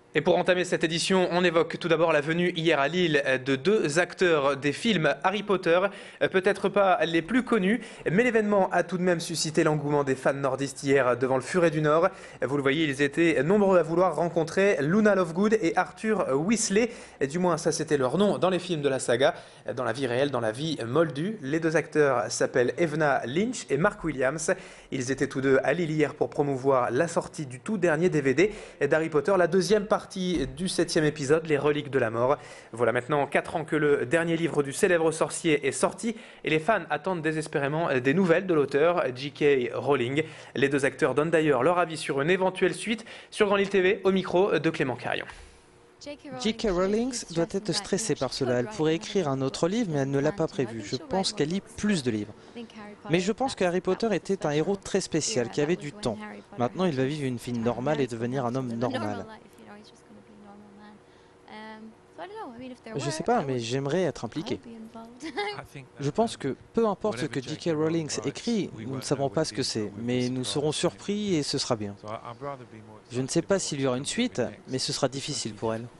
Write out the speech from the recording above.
Et pour entamer cette édition, on évoque tout d'abord la venue hier à Lille de deux acteurs des films Harry Potter, peut-être pas les plus connus, mais l'événement a tout de même suscité l'engouement des fans nordistes hier devant le Furet du Nord. Vous le voyez, ils étaient nombreux à vouloir rencontrer Luna Lovegood et Arthur Weasley, du moins ça c'était leur nom dans les films de la saga. Dans la vie réelle, dans la vie moldue, les deux acteurs s'appellent Evna Lynch et Mark Williams. Ils étaient tous deux à Lille hier pour promouvoir la sortie du tout dernier DVD d'Harry Potter, la deuxième partie du 7e épisode, Les Reliques de la Mort. Voilà maintenant 4 ans que le dernier livre du célèbre sorcier est sorti et les fans attendent désespérément des nouvelles de l'auteur, J.K. Rowling. Les deux acteurs donnent d'ailleurs leur avis sur une éventuelle suite sur Grand Lille TV au micro de Clément Carion. J.K. Rowling doit être stressée par cela. Elle pourrait écrire un autre livre, mais elle ne l'a pas prévu. Je pense qu'elle lit plus de livres. Mais je pense que Harry Potter était un héros très spécial, qui avait du temps. Maintenant, il va vivre une vie normale et devenir un homme normal. Je ne sais pas, mais j'aimerais être impliqué. Je pense que peu importe ce que J.K. Rowling écrit, nous ne savons pas ce que c'est, mais nous serons surpris et ce sera bien. Je ne sais pas s'il y aura une suite, mais ce sera difficile pour elle.